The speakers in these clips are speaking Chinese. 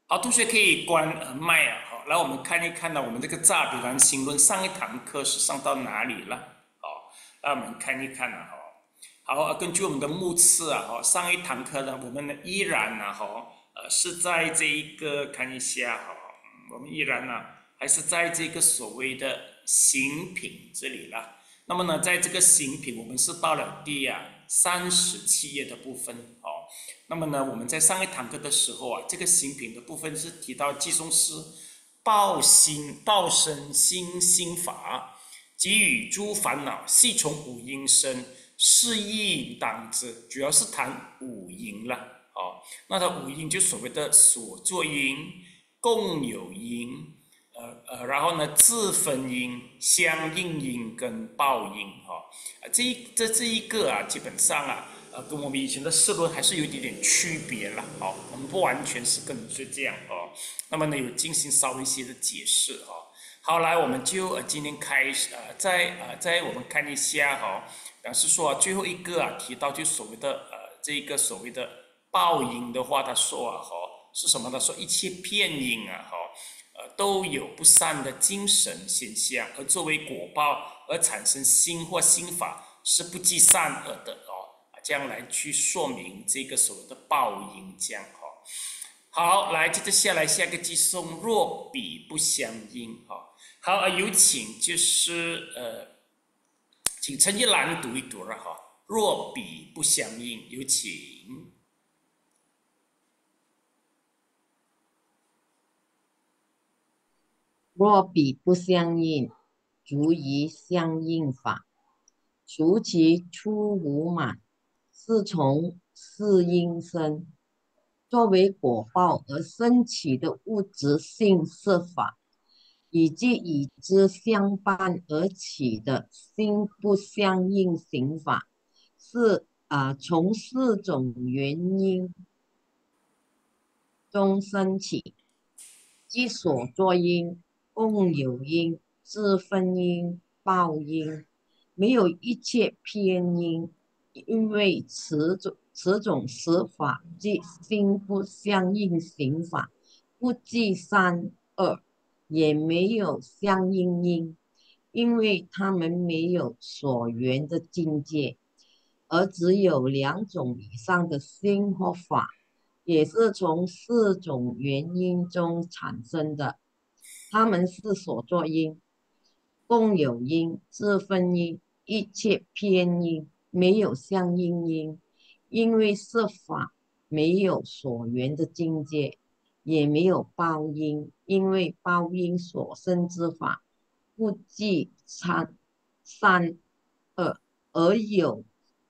好，同学可以关麦啊。好，来我们看一看呢，我们这个乍比然行论上一堂课是上到哪里了？好，来我们看一看啊。好，根据我们的目次啊，上一堂课呢，我们呢依然呢，是在这一个看一下我们依然呢还是在这个所谓的形品这里了。那么呢，在这个形品，我们是到了第37页的部分那么呢，我们在上一堂课的时候这个形品的部分是提到寄送师报身心法，给予诸烦恼，系从五阴生，是应当知，主要是谈五阴了那它五阴就所谓的所作因、共有因，然后呢，自分因、相应因跟报因这一个基本上跟我们以前的社论还是有一点点区别了我们不完全是跟着这样那么呢，有进行稍微一些的解释好，来，我们就今天开始再我们看一下表示说最后一个提到就所谓的这个所谓的报应的话，他说是什么呢？说一切片因都有不善的精神现象，而作为果报而产生心或心法是不计善恶的这样来去说明这个所谓的报应这样好，来，接着下来下个寄送，若彼不相应好，有请请陈一兰读一读了若彼不相应，有请。 若彼不相应，足以相应法。除其出无满，是从是因生，作为果报而升起的物质性色法，以及与之相伴而起的心不相应行法，是从四种原因中升起，即所作因、共有因、自分因、报因，没有一切偏因，因为此种实法即心不相应行法，不计三恶，也没有相应因，因为他们没有所缘的境界，而只有两种以上的心或法，也是从四种原因中产生的。它们是所作因、共有因、自分因、一切偏因，没有相应因，因为设法没有所缘的境界，也没有报因，因为报因所生之法不计三恶，而有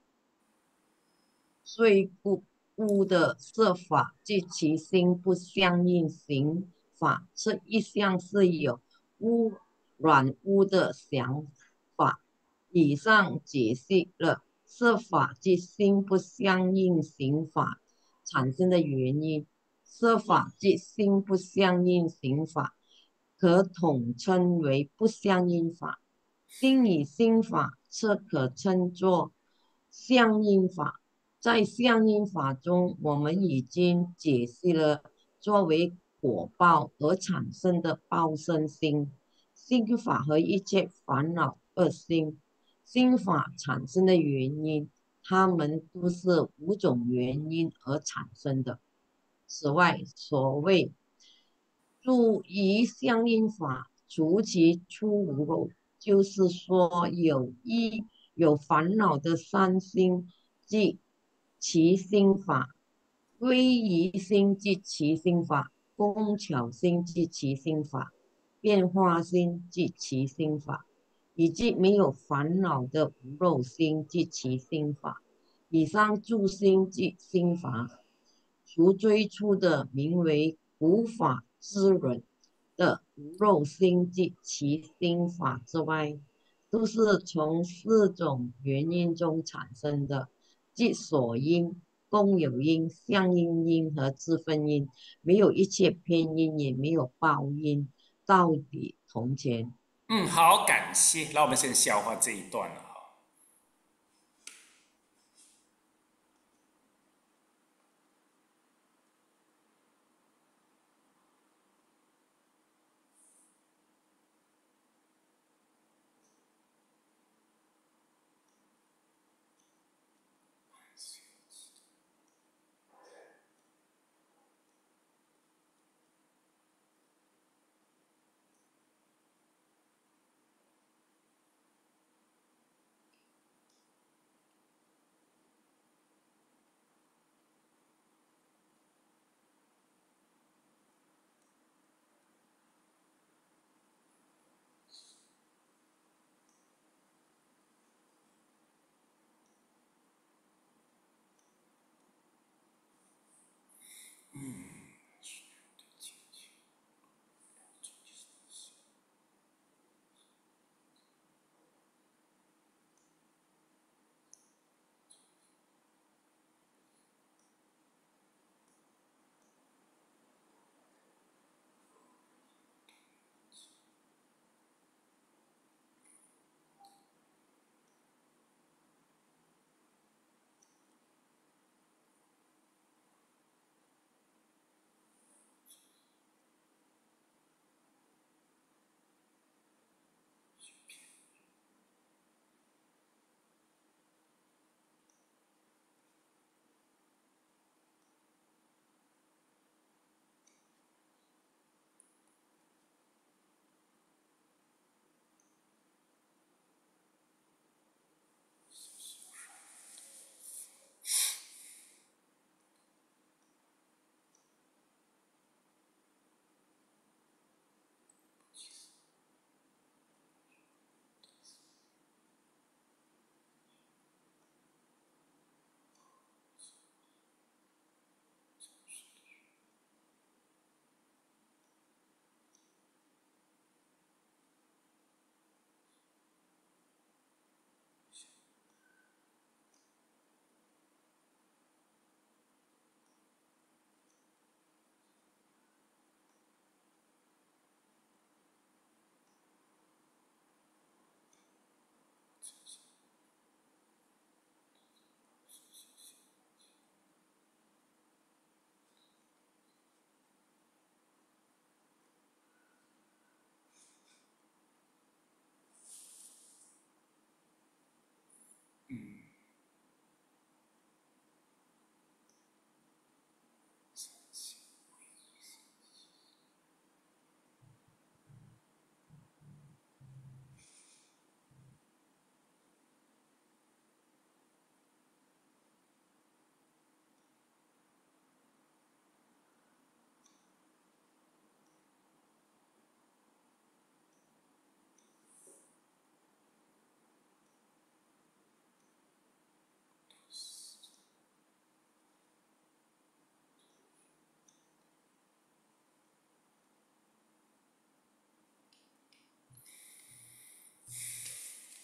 最不污的设法，即其心不相应行法，这一项是有软污的想法。以上解析了设法即心不相应行法产生的原因。设法即心不相应行法，可统称为不相应法。心与心法则可称作相应法。在相应法中，我们已经解析了作为果报而产生的报身心、心法和一切烦恼恶心、心法产生的原因，它们都是五种原因而产生的。此外，所谓注意相应法，除其出无漏，就是说有烦恼的三心，即其心法；归疑心即其心法；工巧心即其心法；变化心即其心法；以及没有烦恼的无漏心即其心法。以上诸心即心法，除最初的名为无法之论的无漏心即其心法之外，都是从四种原因中产生的，即所因、共有因、相应因和自分因，没有一切偏因，也没有报因，到底同前。 好，感谢。那我们先消化这一段了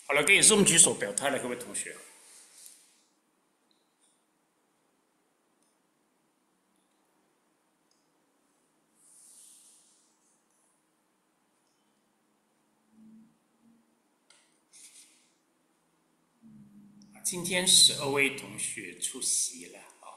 好了，可以用举手表态了，各位同学。今天12位同学出席了啊。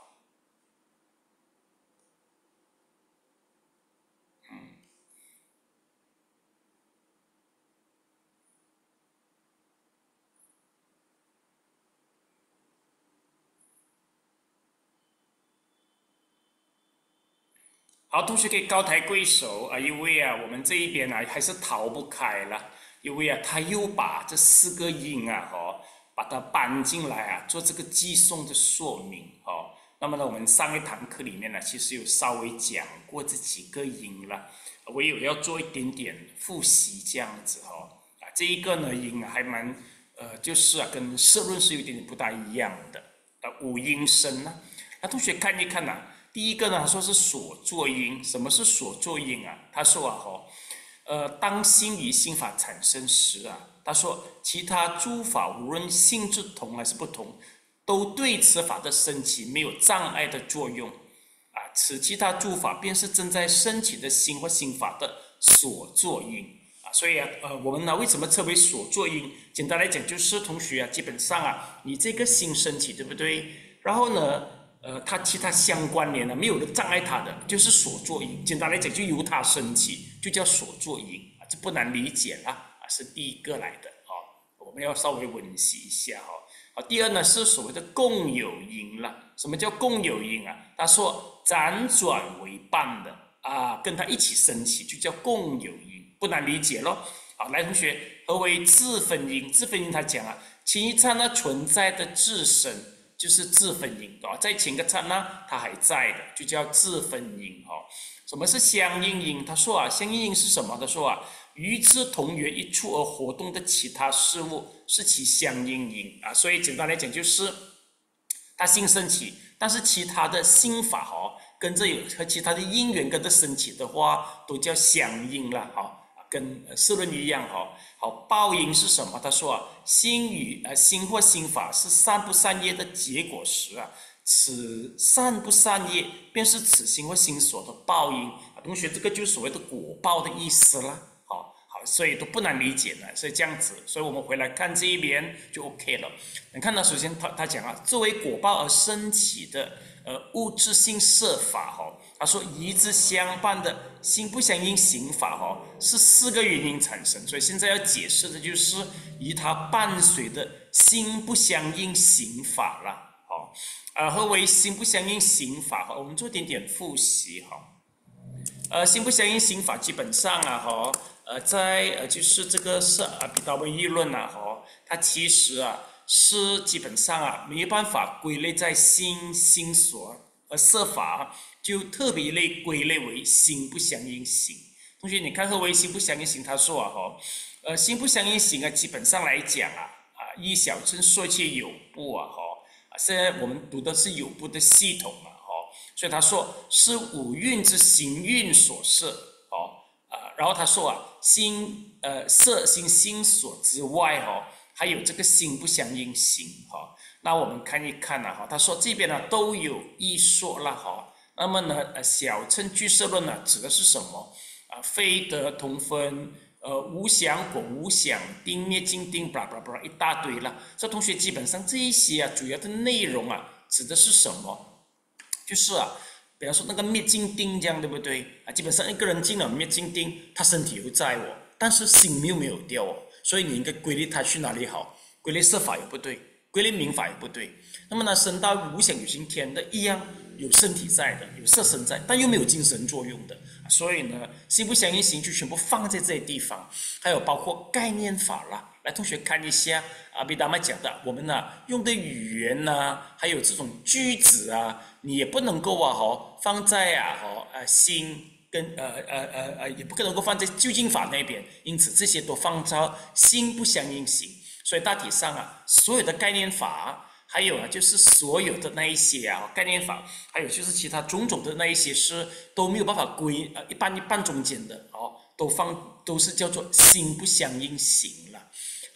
好，同学可以高抬贵手啊，因为啊，我们这一边啊还是逃不开了，因为啊，他又把这4个音啊，把它搬进来啊，做这个寄送的说明哦。那么呢，我们上一堂课里面呢，其实有稍微讲过这几个音了，我有要做一点点复习这样子啊，这一个呢音还蛮就是啊，跟社论是有点不大一样的五音声呢。那同学看一看呐。第一个呢，他说是所作音。什么是所作音啊？他说啊，当心与心法产生时啊，他说其他诸法无论性质同还是不同，都对此法的升起没有障碍的作用啊。此其他诸法便是正在升起的心或心法的所作音啊。所以啊，我们呢为什么称为所作音？简单来讲，就是同学啊，基本上啊，你这个心升起，对不对？然后呢？它其他相关联的没有人障碍它的，就是所作音。简单来讲，就由它升起，就叫所作音啊，这不难理解啦啊，是第一个来的啊。我们要稍微温习一下哈。好，第二呢是所谓的共有音了。什么叫共有音啊？他说辗转为伴的啊，跟它一起升起，就叫共有音，不难理解咯。好，来同学，何为自分音？自分音他讲啊，其刹那存在的自身。就是自分音啊，在前个刹那它还在的，就叫自分音哈。什么是相应音？他说啊，相应音是什么？他说啊，与之同源一处而活动的其他事物是其相应音啊。所以简单来讲，就是它心升起，但是其他的心法跟着有和其他的因缘跟着升起的话，都叫相应了跟社论一样好，报应是什么？他说啊，心与心或心法是善不善业的结果时啊，此善不善业便是此心或心所的报应啊。同学，这个就是所谓的果报的意思啦。好，所以都不难理解呢。所以这样子，所以我们回来看这一边就 OK 了。你看到首先他讲啊，作为果报而升起的物质性色法他说与之相伴的心不相应行法是4个原因产生，所以现在要解释的就是与它伴随的心不相应行法了何为心不相应行法我们做点点复习心不相应行法基本上在就是这个是彼达维议论它其实是基本上没有办法归类在心所色法就特别类归类为心不相应行。同学，你看何为心不相应行？他说心不相应行基本上来讲依小乘说切有部现在我们读的是有部的系统所以他说是五蕴之行蕴所摄然后他说心色心所之外还有这个心不相应行那我们看一看他说这边都有一说了那么呢小乘俱舍论指的是什么非得同分无想果无想定灭尽定blah blah blah 一大堆了。这同学基本上这一些主要的内容指的是什么？就是比方说那个灭尽定这样，对不对基本上一个人进了灭尽定，他身体又在但是心又没有掉所以你应该归类他去哪里好？归类色法也不对，归类名法也不对。那么呢，升到无想有情天的一样，有身体在的，有色身在，但又没有精神作用的。所以呢，心不相应行就全部放在这些地方。还有包括概念法啦，来同学看一下比达麦讲的，我们用的语言还有这种句子你也不能够放在心跟也不可能够放在究竟法那边，因此这些都放在心不相应行。所以大体上所有的概念法还有就是所有的那一些概念法，还有就是其他种种的那一些是都没有办法归一半中间的都是叫做心不相应行了。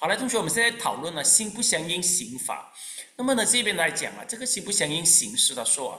好了，同学，我们现在讨论了心不相应刑法。那么呢，这边来讲啊，这个心不相应刑是他说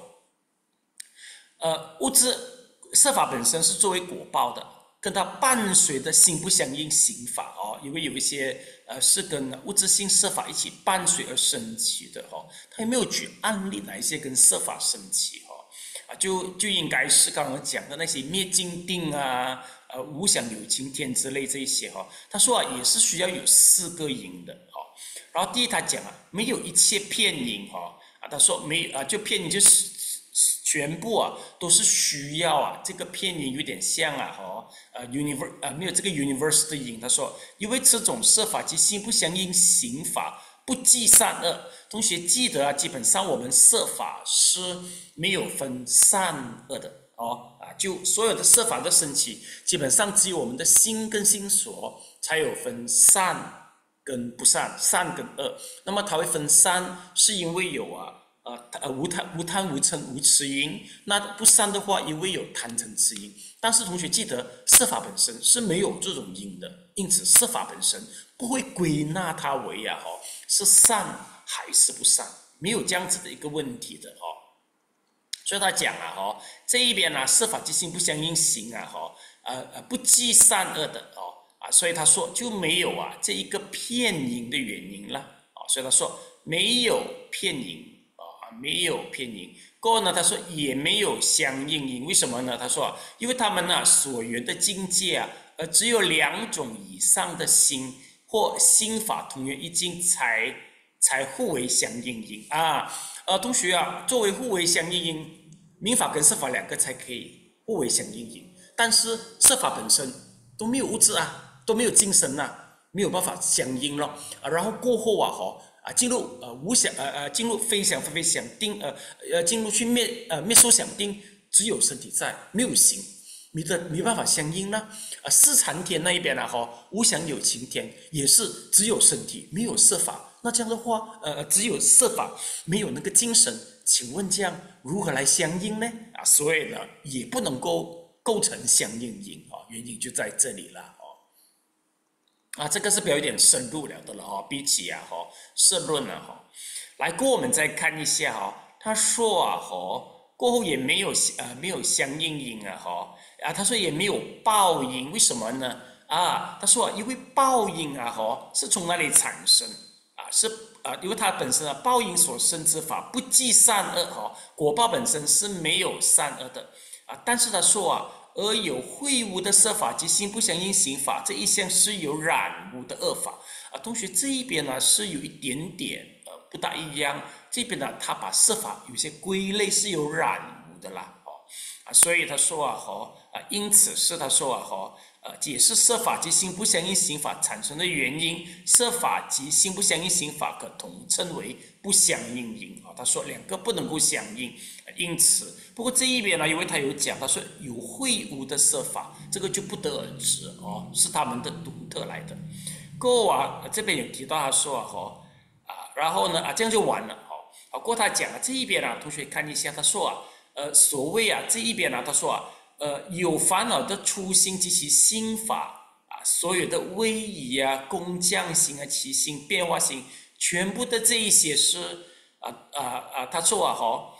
物质设法本身是作为果报的，跟它伴随的心不相应刑法因为有一些是跟物质性设法一起伴随而升起的他有没有举案例哪一些跟设法升起就应该是刚刚讲的那些灭尽定啊，无想有晴天之类这一些他说也是需要有4个因的然后第一他讲没有一切片因他说没就片因就是全部都是需要这个片因有点像没有这个 universe 的因。他说因为这种设法及心不相应刑法不计善恶。同学记得基本上我们设法是没有分善恶的就所有的设法的升起，基本上只有我们的心跟心所才有分善跟不善，善跟恶。那么它会分善，是因为有无贪无嗔无痴因。那不善的话，因为有贪嗔痴因。但是同学记得，设法本身是没有这种因的，因此设法本身不会归纳它为是善还是不善，没有这样子的一个问题的所以他讲这一边设法即心不相应行不计善恶的所以他说就没有这一个片因的原因了所以他说没有片因没有片因。过后呢，他说也没有相应因。为什么呢？他说因为他们所缘的境界只有2种以上的心或心法同源一境才互为相应因同学作为互为相应因，民法跟设法2个才可以互为相应因。但是设法本身都没有物质都没有精神没有办法相应了然后过后进入进入非想非非想定进入去灭受想定，只有身体在，没有形，没办法相应呢四禅天那一边无想有情天也是只有身体没有设法。那这样的话只有设法没有那个精神，请问这样如何来相应呢所以呢也不能够构成相应因原因就在这里了这个是比较有点深入了的了比起社论来过我们再看一下他说过后也没有相应因他说也没有报应。为什么呢他说因为报应是从哪里产生是因为它本身报应所生之法不计善恶果报本身是没有善恶的但是他说而有秽污的设法及心不相应刑法这一项是有染污的恶法同学这一边是有一点点不大一样。这边他把设法有些归类是有染污的啦所以他说因此是他说解释设法及心不相应刑法产生的原因，设法及心不相应刑法可统称为不相应因他说2个不能够相应。因此不过这一边因为他有讲他说有秽污的设法，这个就不得而知是他们的独特来的。过后这边有提到他说然后呢这样就完了过后他讲这一边同学看一下他说所谓这一边他说有烦恼的初心及其心法所有的位移工匠性起心变化性，全部的这一些是他说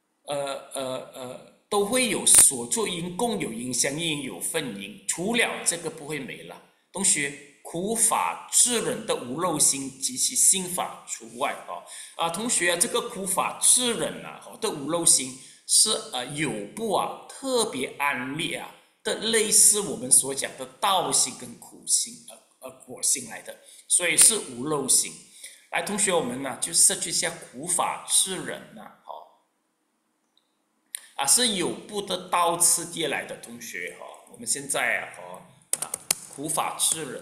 都会有所作因共有因相应有分因，除了这个不会没了。同学苦法智忍的无漏心及其心法除外同学这个苦法智忍的无漏心是有部特别安列的类似我们所讲的道心跟苦心果心来的，所以是无漏心。来同学我们就search一下苦法智忍是有部的道次第来的。同学我们现在苦法智忍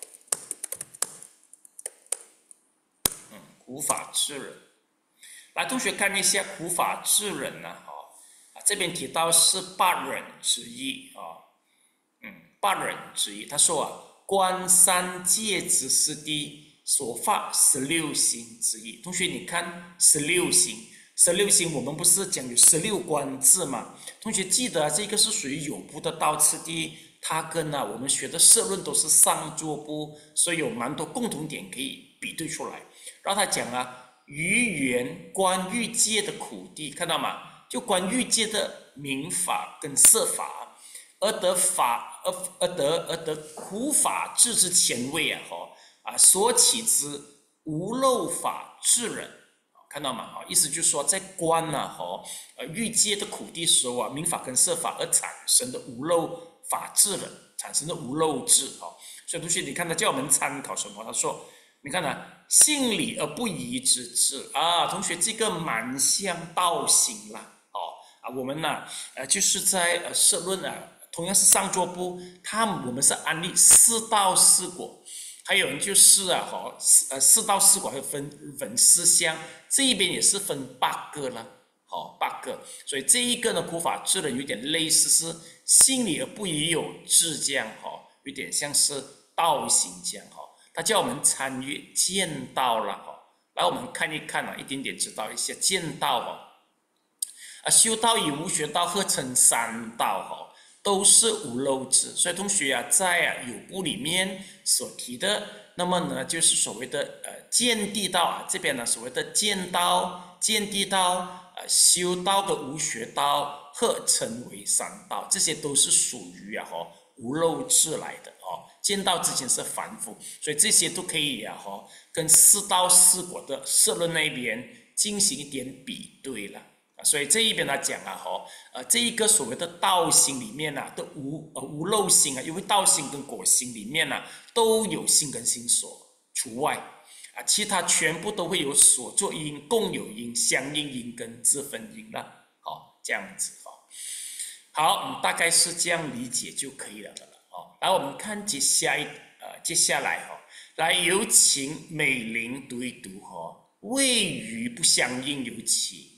苦法智忍。来同学看一下苦法智忍这边提到是8忍之一8忍之一。他说观三界之四谛所发16行之一。同学你看16行我们不是讲有16观字吗？同学记得这个是属于有部的道次第， 它跟我们学的社论都是上座部，所以有蛮多共同点可以比对出来。然后他讲于原关欲界的苦地，看到吗？就关欲界的民法跟色法，而得苦法治之前位所起之无漏法治人，看到吗？意思就是说，在观欲界的苦地时候民法跟色法而产生的无漏法治人，产生的无漏智所以同学，你看他叫我们参考什么？他说，你看性理而不移之智同学，这个蛮像道行啦我们就是在社论同样是上座部，我们是安利四道四果，还有人就是四道四果会分四项，这一边也是分8个了8个，所以这一个呢苦法治人有点类似是性理而不疑有智这样有点像是道行这样他叫我们参与见道了来我们看一看一点点知道一些见道修道与无学道合成3道都是无漏智，所以同学在有部里面所提的，那么呢就是所谓的见地道这边呢所谓的见道、见地道、修道的无学道合成为3道，这些都是属于无漏智来的见道之前是凡夫，所以这些都可以跟四道四果的社论那边进行一点比对了。所以这一边他讲这一个所谓的道行里面的无漏心因为道行跟果行里面都有心跟心所除外其他全部都会有所作因、共有因、相应因跟自分因了这样子好，大概是这样理解就可以了来，我们看接下来来有请美玲读一读谓语不相应有请。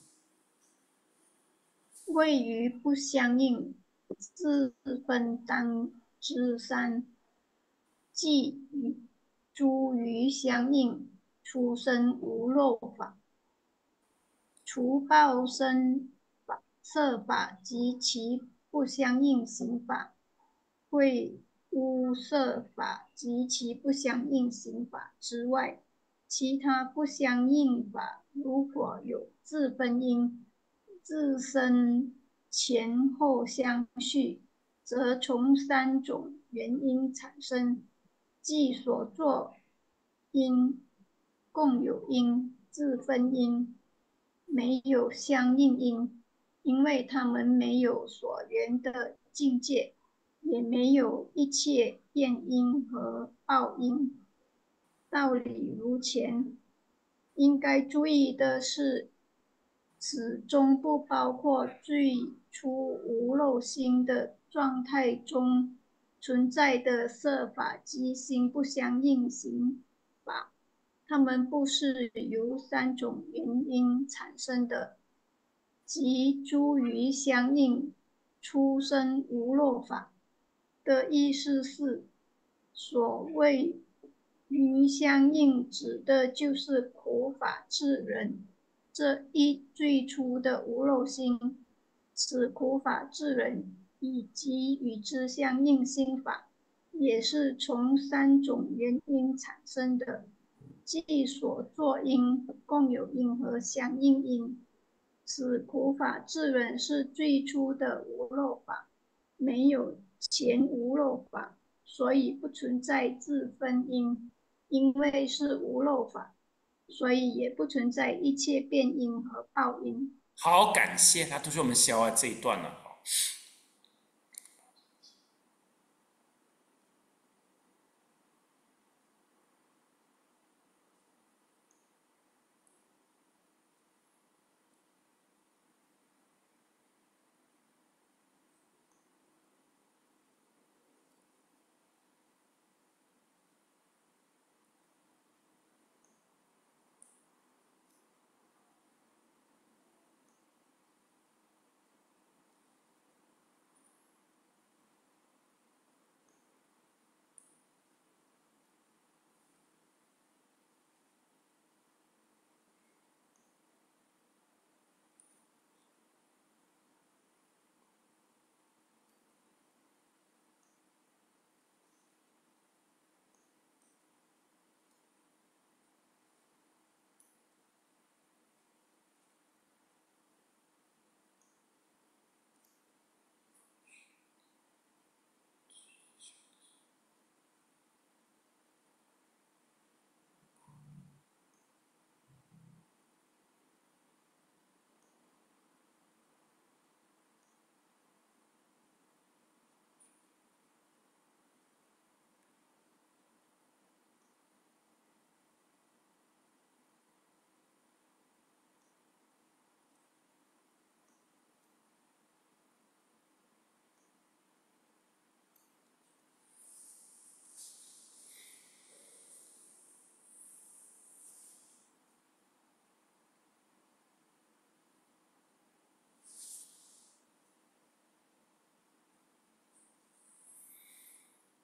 谓语不相应，自分当之三，即诸语相应，出生无漏法，除报身色法及其不相应行法，会污色法及其不相应行法之外，其他不相应法如果有自分因，自身前后相续，则从3种原因产生，即所作因、共有因、自分因，没有相应因，因为他们没有所缘的境界，也没有一切变因和报因。道理如前，应该注意的是，此中不包括最初无漏心的状态中存在的色法及心不相应行法，它们不是由3种原因产生的，即诸于相应出生无漏法的意思是，所谓于相应指的就是苦法治人这一最初的无漏心，此苦法治人以及与之相应心法，也是从3种原因产生的，即所作因、共有因和相应因。此苦法治人是最初的无漏法，没有前无漏法，所以不存在自分因，因为是无漏法，所以也不存在一切变因和报因。 好，感谢同学我们消化这一段了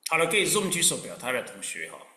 好了，可以 Zoom 举手表态的同学哈。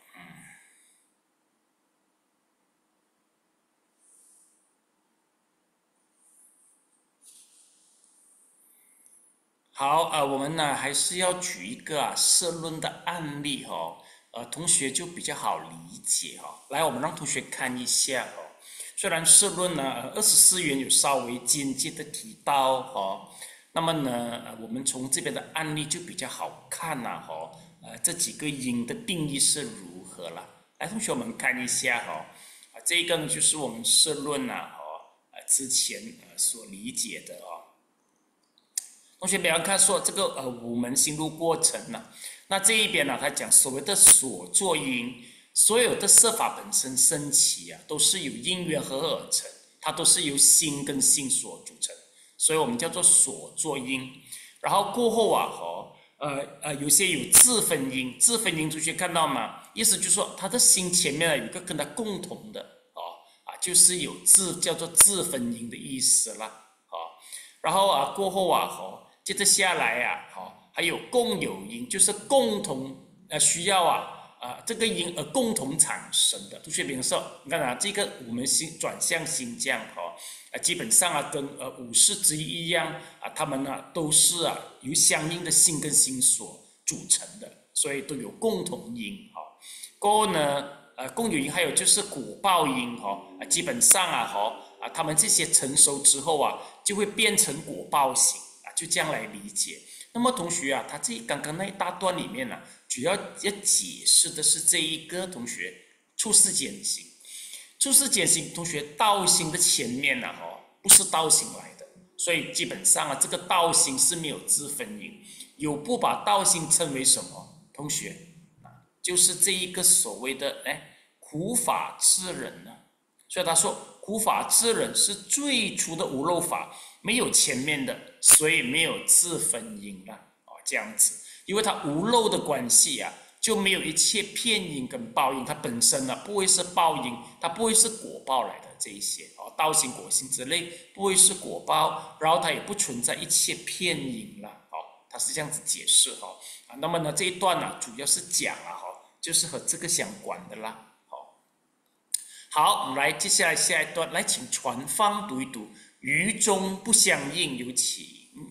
好，我们呢还是要举一个社论的案例哈，同学就比较好理解哈。来，我们让同学看一下哦。虽然社论呢24元有稍微间接的提到哦，那么呢，我们从这边的案例就比较好看呐哈。这几个音的定义是如何了？来，同学们看一下哈。这个呢就是我们社论呐哈，之前所理解的哦。同学不要看说这个五门心路过程呢，那这一边呢，他讲所谓的所作因，所有的色法本身升起都是由因缘合而成，它都是由心跟心所组成，所以我们叫做所作因。然后过后有些有自分因，自分因同学看到吗？意思就是说他的心前面有一个跟他共同的就是有叫做自分因的意思啦。然后过后接着下来还有共有因，就是共同需要这个因而共同产生的。同学比如说，你看这个我们转向新疆基本上跟五世之一一样他们都是由相应的心跟心所组成的，所以都有共同因过后呢共有因还有就是果报因基本上他们这些成熟之后就会变成果报型就这样来理解。那么同学他刚刚那一大段里面主要要解释的是这一个同学处世间行。处世间行同学道行的前面不是道行来的，所以基本上这个道行是没有自分因。有不把道行称为什么？同学就是这一个所谓的苦法之人呢。所以他说苦法之人是最初的无漏法，没有前面的，所以没有自分因这样子，因为它无漏的关系就没有一切片因跟报应，它本身不会是报应，它不会是果报来的这一些道行果行之类不会是果报，然后它也不存在一切片因了它是这样子解释那么呢这一段主要是讲就是和这个相关的啦。好，我们来接下来下一段，来请传芳读一读“于中不相应”，有请。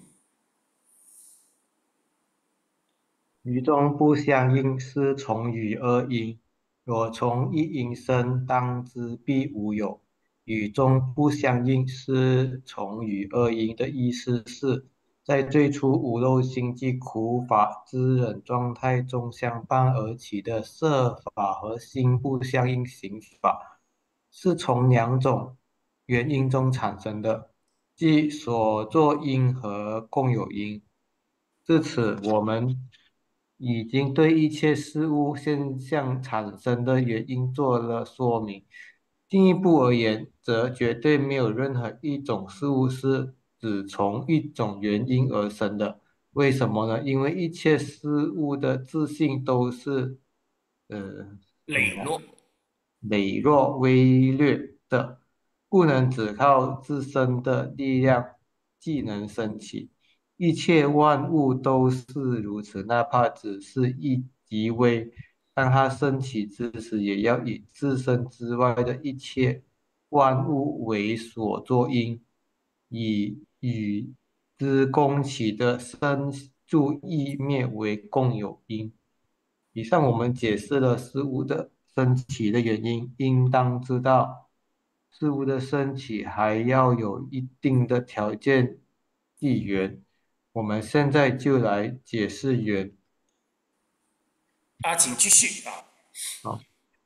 于中不相应，是从于二因。若从一因生，当知必无有。与中不相应是从于二因的意思是，在最初无漏心即苦法之忍状态中相伴而起的色法和心不相应行法，是从两种原因中产生的，即所作因和共有因。至此，我们已经对一切事物现象产生的原因做了说明。进一步而言，则绝对没有任何一种事物是只从一种原因而生的。为什么呢？因为一切事物的自性都是，怎么讲？ 磊落。 羸弱微劣的，不能只靠自身的力量技能升起。一切万物都是如此，哪怕只是一极微，当它升起之时，也要以自身之外的一切万物为所作因，以与之共起的生住异灭为共有因。以上我们解释了事物的升起的原因，应当知道，事物的升起还要有一定的条件地缘。我们现在就来解释缘。 请继续好，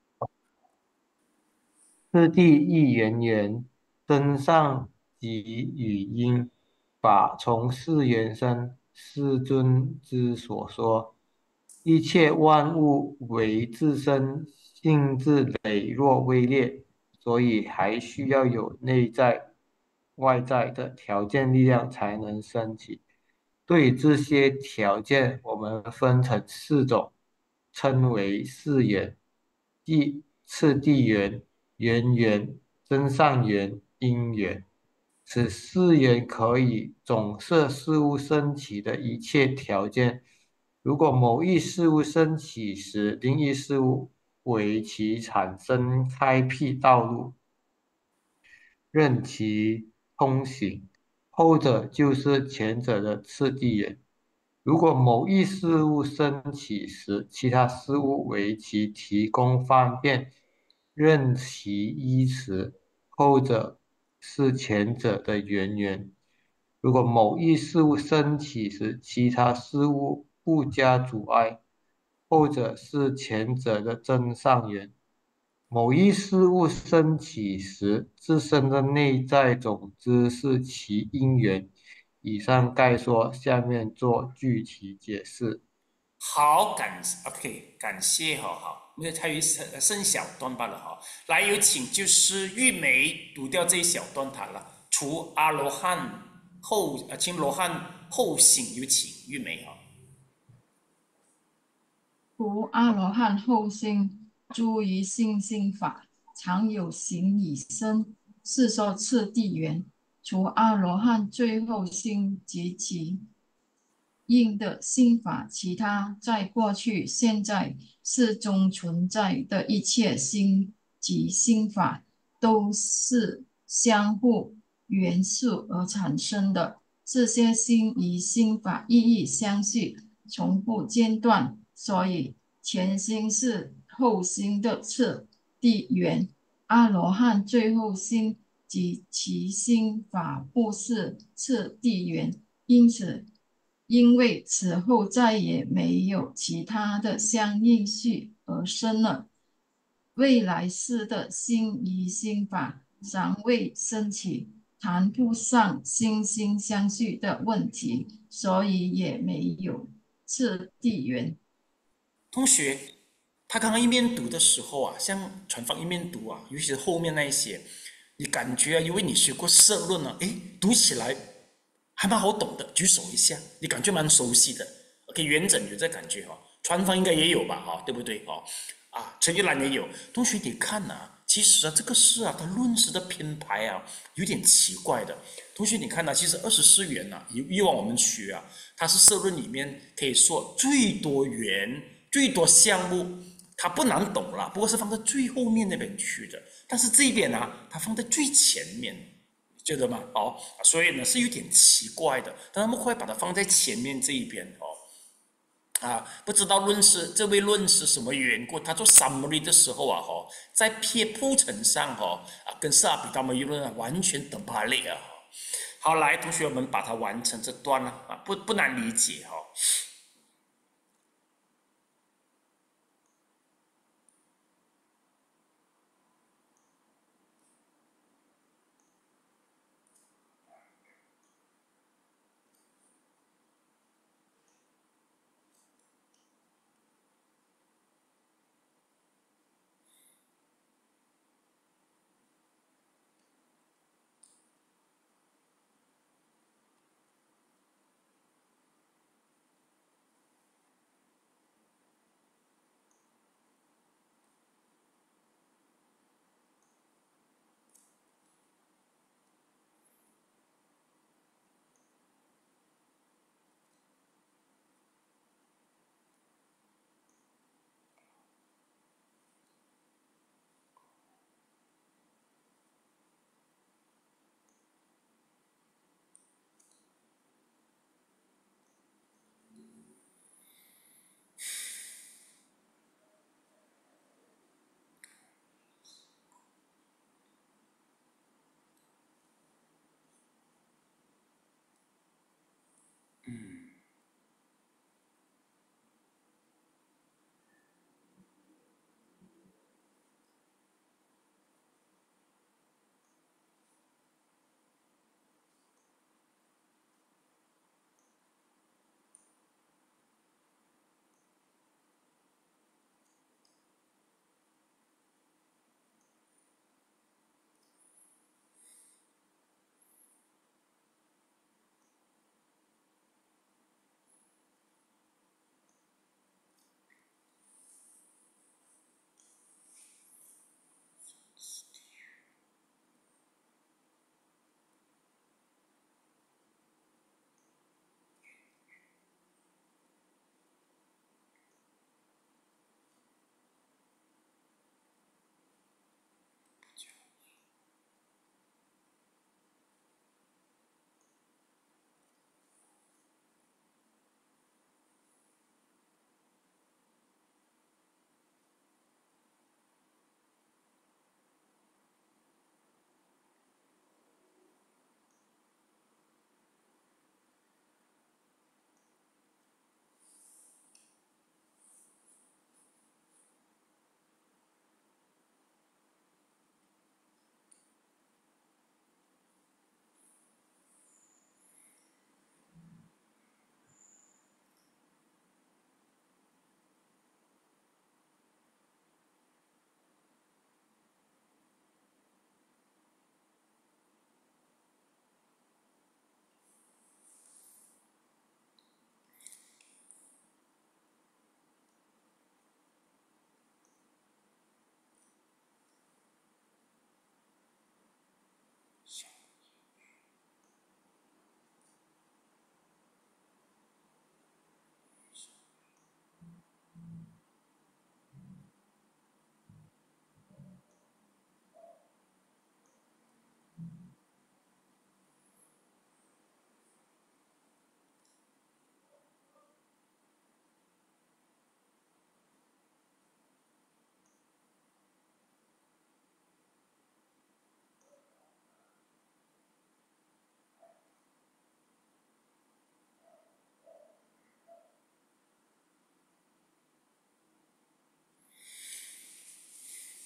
次第一缘，真上即语音，法从是缘生。世尊之所说，一切万物为自身性质羸弱微劣，所以还需要有内在、外在的条件力量才能升起。对于这些条件，我们分成四种，称为四缘，即次第缘、缘缘、真上缘、因缘。此四缘可以总摄事物升起的一切条件， 如果某一事物升起时，另一事物为其产生开辟道路，任其通行，后者就是前者的次第人。如果某一事物升起时，其他事物为其提供方便，任其依持，后者是前者的渊源。如果某一事物升起时，其他事物不加阻碍，后者是前者的真上缘。某一事物升起时，自身的内在种子是其因缘。以上概说，下面做具体解释。 好，OK，感谢哈，好，因为还有剩小段罢了哈。来，有请就是玉梅读掉这一小段它了。除阿罗汉请罗汉后行，有请玉梅哈。 除阿罗汉后心，诸于性心法，常有形以身，是说次第缘。除阿罗汉最后心及其应的心法，其他在过去、现在世中存在的一切心及心法，都是相互元素而产生的。这些心与心法意义相续，从不间断，所以前心是后心的次第缘。阿罗汉最后心及其心法不是次第缘，因为此后再也没有其他的相应序而生了。未来世的心与心法尚未升起，谈不上心心相续的问题，所以也没有次第缘。 同学，他刚刚一面读的时候啊，像传方一面读啊，尤其是后面那一些，你感觉啊，因为你学过社论啊，诶，读起来还蛮好懂的。举手一下，你感觉蛮熟悉的。OK，元稹有这感觉哈，传方应该也有吧，哈，对不对？哈，啊，陈玉兰也有。同学，你看呐、其实啊，这个是啊，它论诗的编排啊，有点奇怪的。同学，你看呐、其实24元呐、以往我们学啊，它是社论里面可以说最多元、最多项目，它不难懂啦，不过是放在最后面那边去的。但是这一边呢、它放在最前面，觉得吗？哦，所以呢是有点奇怪的，但他们会把它放在前面这一边哦。不知道这位论师什么缘故，他做 summary 的时候啊，在铺陈上跟萨比他们议论完全等巴列啊。好，来，同学们把它完成这段了不难理解哈。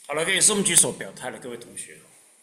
好了，可以送举手表态了，各位同学。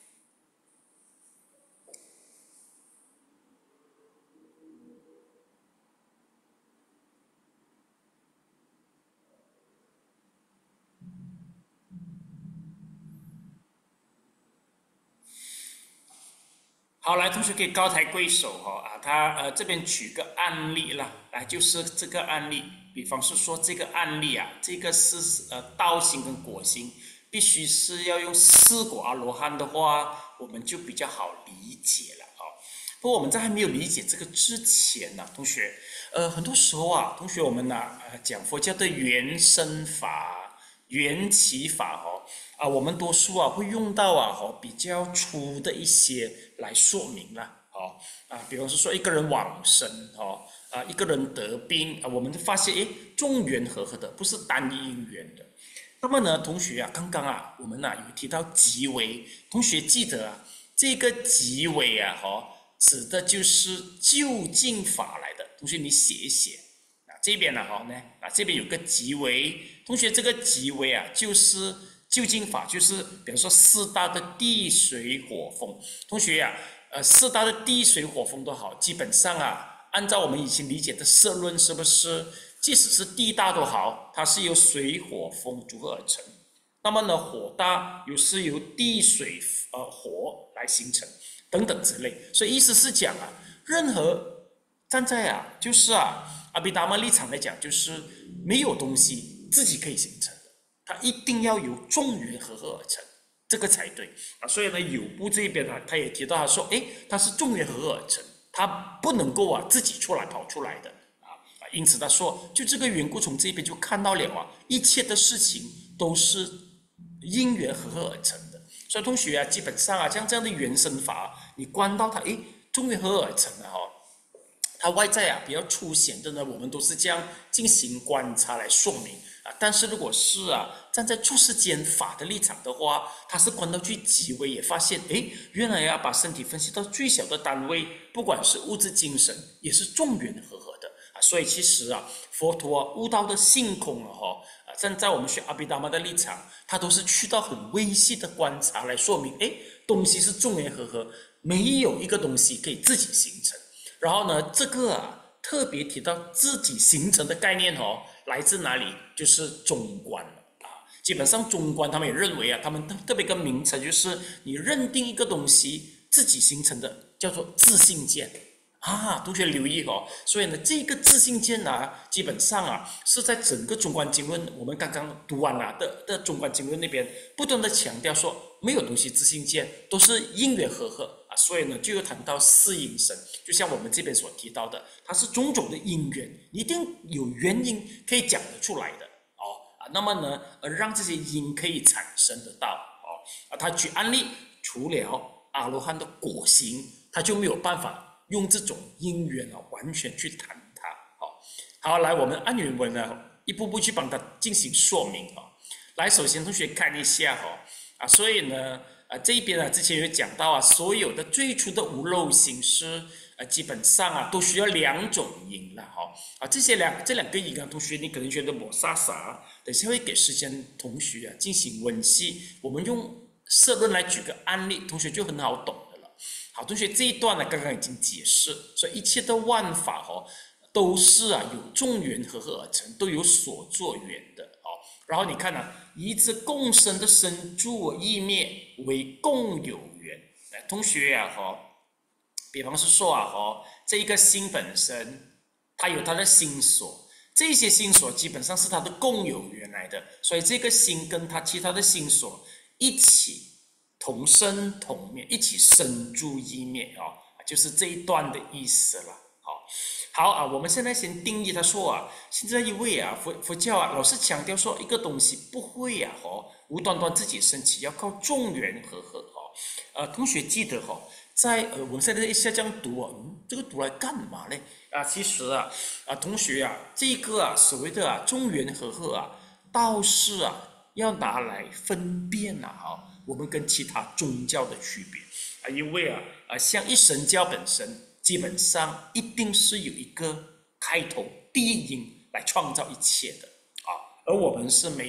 好，来，同学可以高抬贵手他这边举个案例啦，来就是这个案例，比方是说这个案例啊，这个是道心跟果心，必须是要用四果阿罗汉的话，我们就比较好理解了不过我们在还没有理解这个之前呢，同学，很多时候啊，同学我们讲佛教的原生法、缘起法我们多数会用到比较粗的一些来说明了比方说一个人往生一个人得病我们就发现众缘和合的，不是单一因缘的。那么呢，同学刚刚我们有提到极微，同学记得这个极微指的就是究竟法来的。同学你写一写这边这边有个极微，同学这个极微就是究竟法，就是比如说四大的地水火风。同学四大的地水火风都好，基本上按照我们以前理解的摄论，是不是即使是地大都好，它是由水火风组合而成。那么呢，火大是由地水火来形成等等之类。所以意思是讲任何站在就是阿毗达摩立场来讲，就是没有东西自己可以形成的，它一定要由众缘和合而成，这个才对所以呢，有部这边他也提到他说，它是众缘和合而成，它不能够自己跑出来的因此他说，就这个缘故，从这边就看到了一切的事情都是因缘和合而成的。所以同学基本上像这样的原生法你观到它，众缘和合而成它外在比较粗显的呢，我们都是这样进行观察来说明但是如果是站在处世间法的立场的话，它是观到最极微，也发现原来要把身体分析到最小的单位，不管是物质精神，也是众缘和合的所以其实佛陀悟道的性空站在我们学阿毗达摩的立场，他都是去到很微细的观察来说明，东西是众缘和合，没有一个东西可以自己形成。然后呢，这个特别提到自己形成的概念来自哪里？就是中观基本上中观他们也认为他们特别一个名词，就是你认定一个东西自己形成的，叫做自性见同学留意所以呢，这个自性见基本上是在整个中观经论，我们刚刚读完的中观经论那边不断的强调说，没有东西自性见，都是因缘和合所以呢，就有谈到四因生，就像我们这边所提到的，它是种种的因缘，一定有原因可以讲得出来的那么呢，让这些因可以产生得到他举案例，除了阿罗汉的果行，他就没有办法用这种因缘完全去谈它好，来我们按原文一步步去帮他进行说明来，首先同学看一下所以呢这一边之前有讲到所有的最初的无漏形式基本上都需要两种因了这两个因同学你可能觉得我傻，等下会给时间同学进行温习，我们用摄论来举个案例，同学就很好懂的了。好，同学这一段刚刚已经解释，所以一切的万法都是有众缘和合而成，都有所作缘的然后你看以之共生的生住异灭为共有缘同学比方是说这一个心本身它有它的心所，这些心所基本上是它的共有缘来的，所以这个心跟它其他的心所一起同生同灭，一起生住异灭就是这一段的意思了好我们现在先定义他说现在因为佛教老是强调说一个东西不会无端端自己升起，要靠众缘和合同学记得在我们现在一下这样读这个读来干嘛呢其实同学这个所谓的众缘和合倒是要拿来分辨我们跟其他宗教的区别因为像一神教本身基本上一定是有一个开头第一因来创造一切的而我们是没有，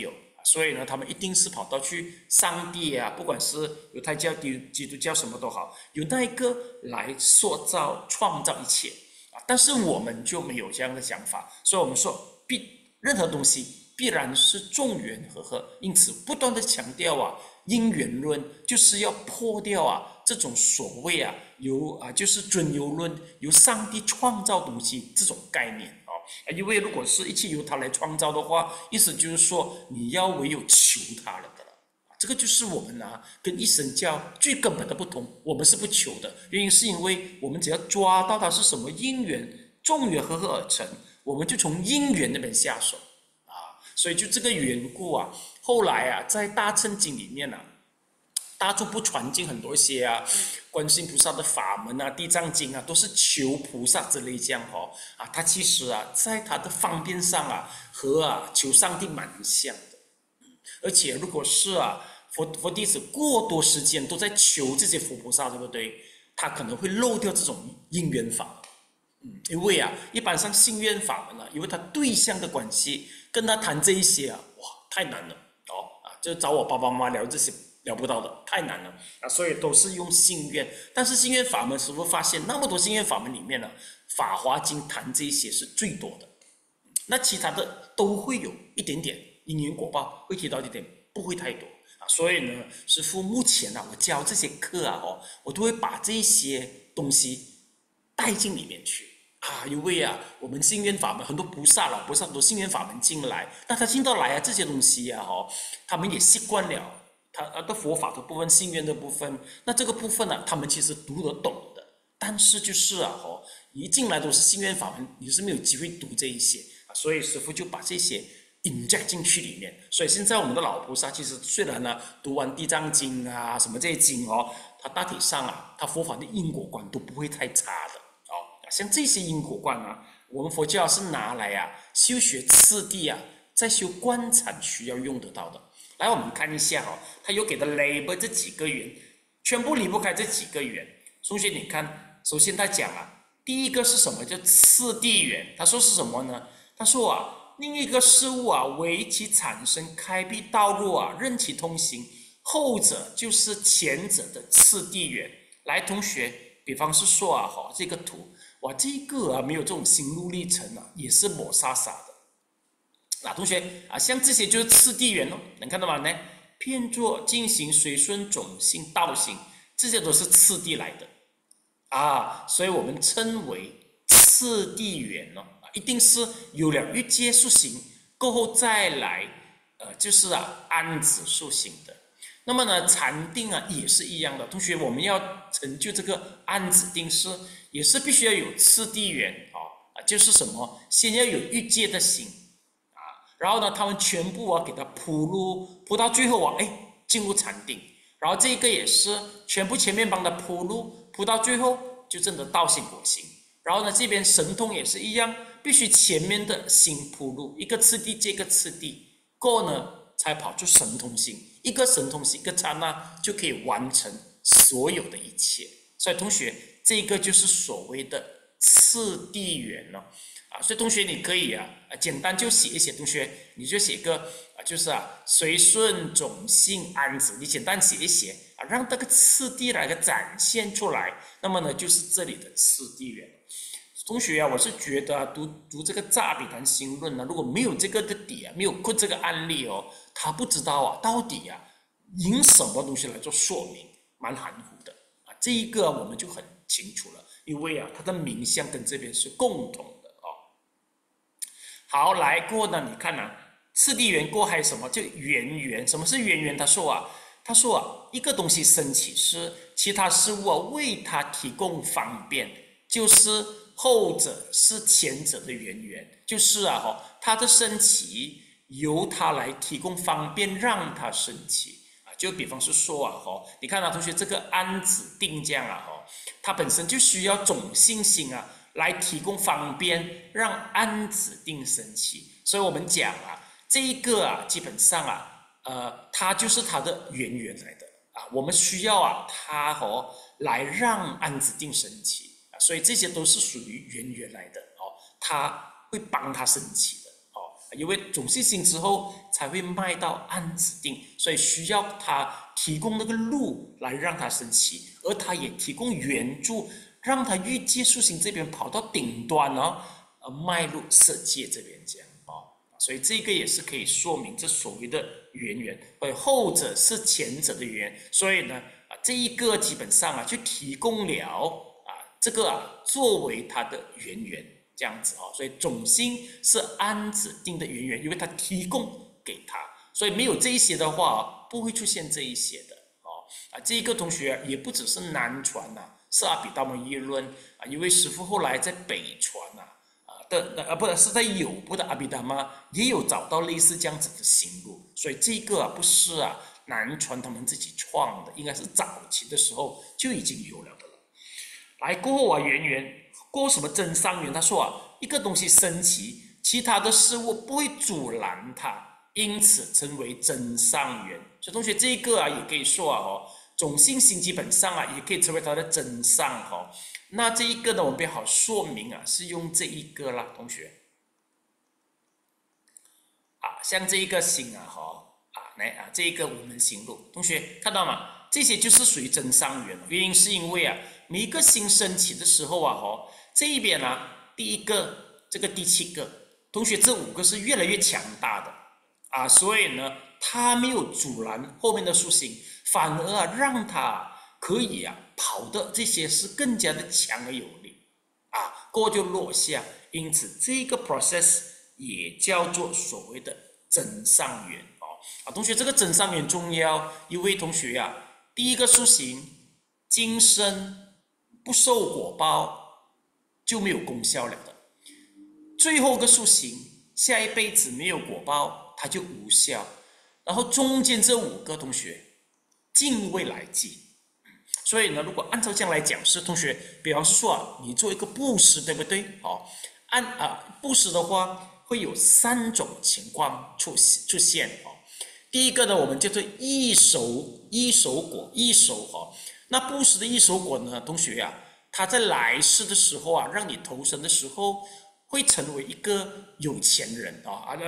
所以呢，他们一定是跑到去上帝啊，不管是犹太教、基督教什么都好，有那一个来塑造、创造一切啊。但是我们就没有这样的想法，所以我们说任何东西必然是众缘和合，因此不断的强调啊，因缘论就是要破掉啊这种所谓啊就是准由论，由上帝创造东西这种概念啊。因为如果是一切由他来创造的话，意思就是说你要唯有求他了的了。这个就是我们跟一神教最根本的不同，我们是不求的，原因是因为我们只要抓到它是什么因缘，众缘和合而成，我们就从因缘那边下手啊。所以就这个缘故啊，后来啊在大乘经里面啊，大众不传进很多一些观世音菩萨的法门啊，地藏经啊，都是求菩萨之类这样它其实在它的方便上和求上帝蛮像的。而且如果是佛弟子过多时间都在求这些佛菩萨，对不对？他可能会漏掉这种因缘法门。因为一般上信愿法门因为他对象的关系，跟他谈这一些哇，太难了就找我爸爸妈妈聊这些聊不到的，太难了所以都是用信愿。但是信愿法门，师父发现那么多信愿法门里面法华经谈这些是最多的，那其他的都会有一点点因缘果报，会提到一点，不会太多所以呢，师父目前我教这些课我都会把这些东西带进里面去因为我们信愿法门很多菩萨很多信愿法门进来，那他进到来这些东西他们也习惯了他的佛法的部分、信愿的部分，那这个部分他们其实读得懂的，但是就是一进来都是信愿法门，你是没有机会读这一些所以师父就把这些inject进去里面。所以现在我们的老菩萨其实虽然读完地藏经什么这些经他大体上他佛法的因果观都不会太差的像这些因果观我们佛教是拿来修学次第在修观禅需要用得到的。来，我们看一下他有给的 label 这几个缘，全部离不开这几个缘。同学你看，首先他讲第一个是什么？叫次第缘。他说是什么呢？他说另一个事物为其产生开辟道路任其通行，后者就是前者的次第缘。来，同学，比方是说这个图，哇，这个没有这种心路历程也是抹杀杀的。同学像这些就是次第缘能看到吗？呢，片作、进行、随顺、种性、道行，这些都是次第来的所以我们称为次第缘一定是有了欲界塑行过后再来就是安止塑行的。那么呢，禅定也是一样的。同学，我们要成就这个安止定是也是必须要有次第缘就是什么？先要有欲界的行然后呢，他们全部给它铺路，铺到最后进入禅定。然后这个也是全部前面帮他铺路，铺到最后就真的道性果行。然后呢，这边神通也是一样，必须前面的心铺路，一个次第接一个次第，过后呢才跑出神通心，一个神通心，一个刹那就可以完成所有的一切。所以同学，这个就是所谓的次第缘所以同学你可以简单就写一写，同学你就写个就是随顺种性安止，你简单写一写让这个次第来个展现出来，那么呢就是这里的次第缘。同学我是觉得读这个乍比谈心论如果没有这个的底没有困这个案例他不知道到底引什么东西来做说明，蛮含糊的这一个我们就很清楚了，因为它的名相跟这边是共同的好，来过呢，你看次第缘过还有什么？就缘缘。什么是缘缘？他说一个东西升起是其他事物为他提供方便，就是后者是前者的缘缘，就是他的升起由他来提供方便让他升起就比方是说你看同学这个安止定这样它本身就需要种性心来提供方便让安止定升起。所以我们讲这一个基本上它就是它的缘缘来的我们需要它来让安止定升起所以这些都是属于缘缘来的它会帮它升起的因为种信心之后才会迈到安子定，所以需要他提供那个路来让他升起，而他也提供援助，让他预借树心这边跑到顶端哦，迈入色界这边这样哦，所以这个也是可以说明这所谓的渊源，后者是前者的渊源，所以呢这一个基本上就提供了这个作为它的渊源。这样子哦，所以种心是安子定的渊源，因为它提供给他，所以没有这一些的话，不会出现这一些的哦。这一个同学也不只是南传是阿毗达摩议论因为师父后来在北传不是在有部的阿毗达摩也有找到类似这样子的行路，所以这个不是南传他们自己创的，应该是早期的时候就已经有了的了。来过后渊源。过什么真上缘？他说一个东西升起，其他的事物不会阻拦它，因此称为真上缘。所以同学这个也可以说种信心基本上也可以成为它的真上那这一个呢，我们比较好说明是用这一个啦，同学像这一个心来这一个无门行路，同学看到吗？这些就是属于真上缘，原因是因为每一个心升起的时候这一边第一个这个第7个，同学这5个是越来越强大的所以呢，它没有阻拦后面的树心，反而让它可以跑的这些是更加的强而有力过后就落下，因此这个 process 也叫做所谓的真上缘同学这个真上缘重要，因为同学第一个树心今生不受果报就没有功效了的，最后个树心下一辈子没有果报它就无效，然后中间这5个同学尽未来际，所以呢如果按照这样来讲是同学，比方说你做一个布施对不对布施的话会有3种情况出现第一个呢我们叫做异熟果，异熟那布施的异熟果呢同学他在来世的时候让你投生的时候会成为一个有钱人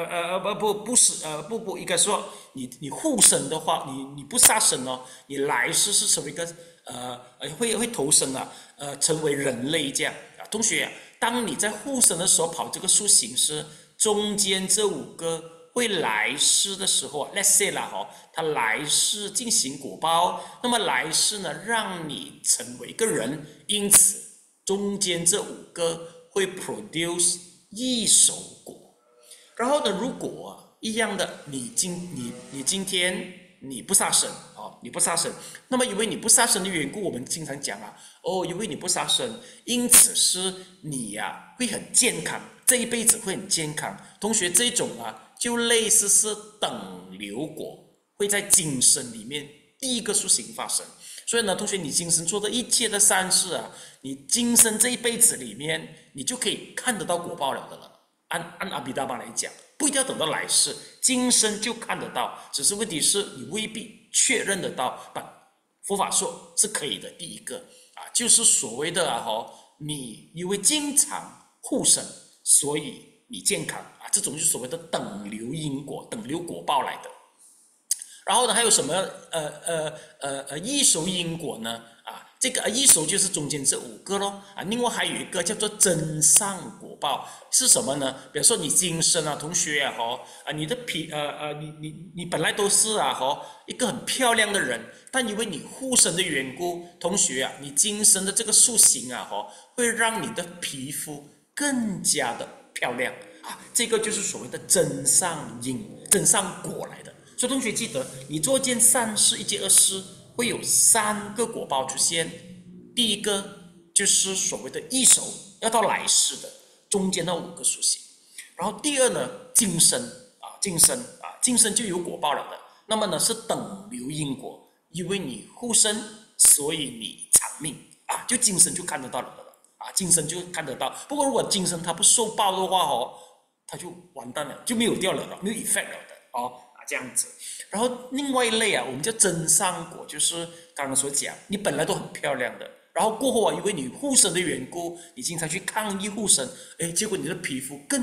不应该说你护生的话，你不杀生你来世是成为一个会投生成为人类这样同学当你在护生的时候跑这个树形是中间这5个会来世的时候 let's say 他来世进行果报，那么来世呢让你成为一个人，因此中间这5个会 produce 异熟果。然后呢如果一样的你今天你不杀生你不杀生，那么因为你不杀生的缘故，我们经常讲因为你不杀生，因此是你会很健康，这一辈子会很健康。同学这种就类似是等流果，会在今生里面第一个树形发生。所以呢同学你今生做的一切的善事你今生这一辈子里面你就可以看得到果报了的了。按阿毗达摩来讲，不一定要等到来世，今生就看得到，只是问题是你未必确认得到。佛法说是可以的。第一个就是所谓的你因为经常护生，所以你健康这种就是所谓的等流因果、等流果报来的。然后呢还有什么异熟因果呢这个异熟就是中间这5个咯另外还有一个叫做真上果报是什么呢？比如说你今生同学你的你本来都是一个很漂亮的人，但因为你护生的缘故，同学你今生的这个塑形会让你的皮肤更加的漂亮这个就是所谓的真上因、真上果来的。所以同学记得，你做件善事、一件恶事，会有3个果报出现。第一个就是所谓的异熟，要到来世的中间那5个属性。然后第二呢，今生就有果报了的。那么呢是等流因果，因为你护生，所以你长命就今生就看得到了的今生就看得到。不过如果今生他不受报的话他就完蛋了，就没有掉了，没有 effect 了的这样子。然后另外一类我们叫真上果，就是刚刚所讲，你本来都很漂亮的，然后过后因为你护生的缘故，你经常去抗议护生，结果你的皮肤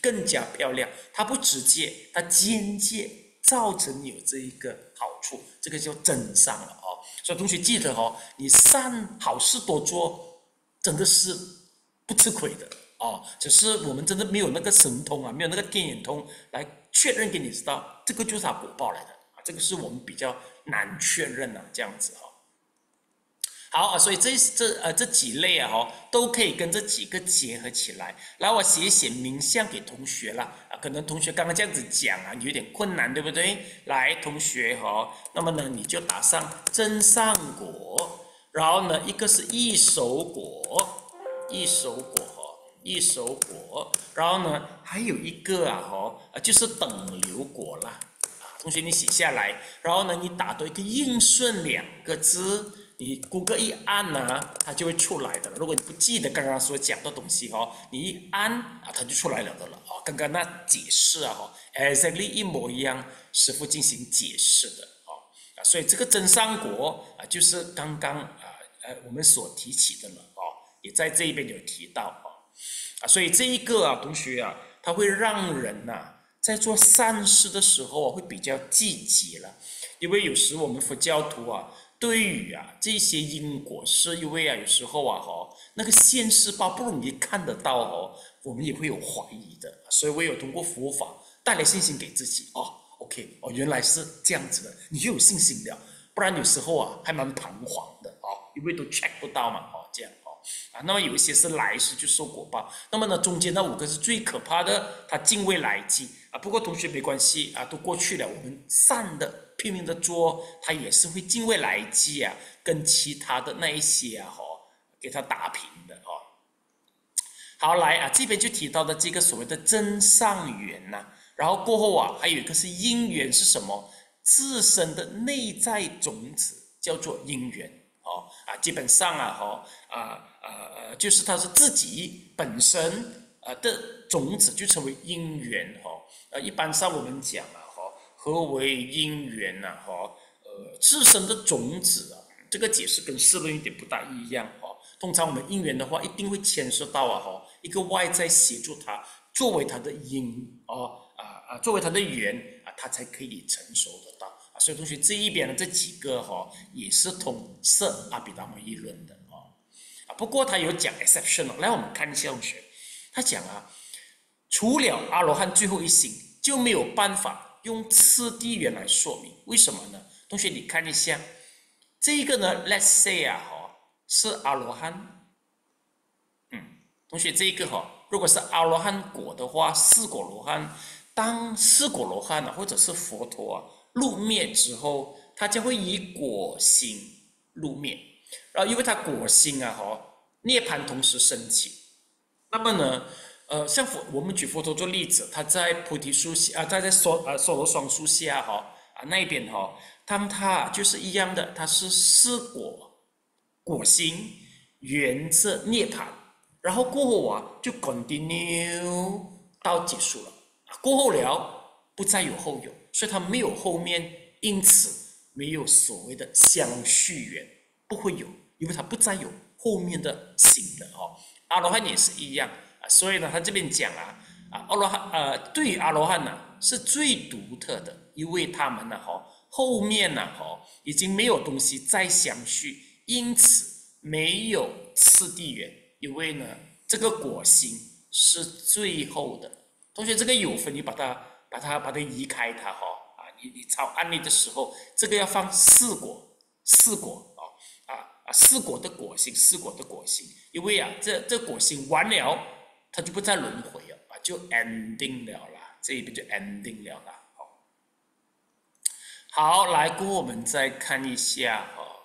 更加漂亮。它不直接，它间接造成有这一个好处，这个叫增上了哦。所以同学记得哦，你善好事多做，真的是不吃亏的哦。只是我们真的没有那个神通啊，没有那个天眼通来确认给你知道，这个就是它果报来的啊。这个是我们比较难确认啊，这样子哈。好啊，所以这几类啊都可以跟这几个结合起来。来，我写一写名相给同学啦啊，可能同学刚刚这样子讲啊，有点困难，对不对？来，同学那么呢你就打上真善果，然后呢一个是异熟果，异熟果，然后呢还有一个就是等流果啦。同学你写下来，然后呢你打多一个应顺2个字。你谷歌一按呢，它就会出来的。如果你不记得刚刚所讲的东西你一按啊，它就出来了的了刚刚那解释exactly 一模一样，师父进行解释的所以这个真善果就是刚刚我们所提起的了也在这一边有提到所以这一个同学它会让人在做善事的时候会比较积极了，因为有时我们佛教徒对于这些因果是因为有时候那个现世报不容易看得到我们也会有怀疑的，所以我有通过佛法带来信心给自己OK 原来是这样子的，你就有信心了，不然有时候还蛮彷徨的因为都 check 不到嘛这样那么有一些是来世就受果报，那么呢中间那5个是最可怕的，它尽未来际不过同学没关系都过去了，我们善的拼命的做，它也是会尽未来际跟其他的那一些给它打平的好，来这边就提到的这个所谓的真善缘然后过后还有一个是因缘，是什么？自身的内在种子叫做因缘基本上就是它是自己本身的种子就成为因缘一般上我们讲何为因缘自身的种子这个解释跟世论有点不大一样通常我们因缘的话一定会牵涉到一个外在协助它作为它的因作为它的缘它才可以成熟得到所以同学这一边的这几个也是通摄阿毗达摩议论的不过他有讲 exception 来我们看一下同学，他讲除了阿罗汉最后一行就没有办法用次第缘来说明，为什么呢？同学你看一下这一个呢 let's say 是阿罗汉同学这一个如果是阿罗汉果的话，四果罗汉，当四果罗汉或者是佛陀入灭之后，他将会以果心入灭，然后因为他果心涅槃同时升起，那么呢像我们举佛陀做例子，他在菩提树下他在娑罗双树下那边当他就是一样的，他是四果心缘着涅槃，然后过后就 continue 到结束了过后了不再有后有，所以他没有后面，因此没有所谓的相续缘，不会有，因为他不再有后面的行了阿罗汉也是一样所以呢他这边讲阿罗汉对于阿罗汉是最独特的，因为他们后面已经没有东西再相续，因此没有次第缘，因为呢这个果心是最后的。同学这个有分，你把它移开它你抄案例的时候，这个要放四果四果的果心，因为这果心完了，它就不再轮回了就 ending 了啦，这一边就 ending 了啦。好，来过后我们再看一下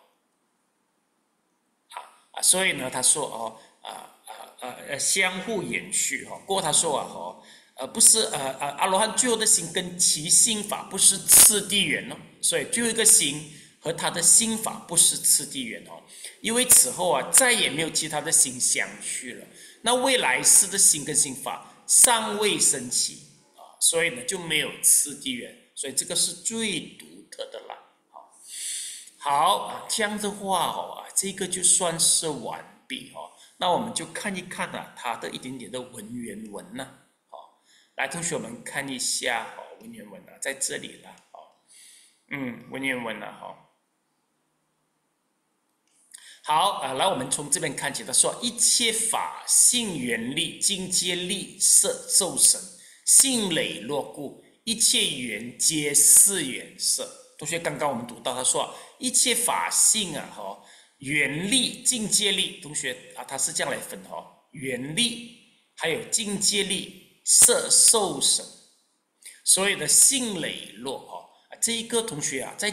所以呢他说相互延续过后他说不是阿罗汉最后的心跟其心法不是次第缘所以最后一个心和他的心法不是次第缘因为此后再也没有其他的心相续了，那未来世的心跟心法尚未升起所以呢就没有次第缘，所以这个是最独特的啦。好这样的话这个就算是完毕那我们就看一看它的一点点的文言文来，同学我们看一下文言文在这里了文言文好来我们从这边看起，他说一切法性缘力境界力色受身，性磊落故，一切缘皆是缘色。同学刚刚我们读到他说一切法性缘力境界力，同学他是这样来分缘力还有境界力色受身，所有的性磊落这一个同学在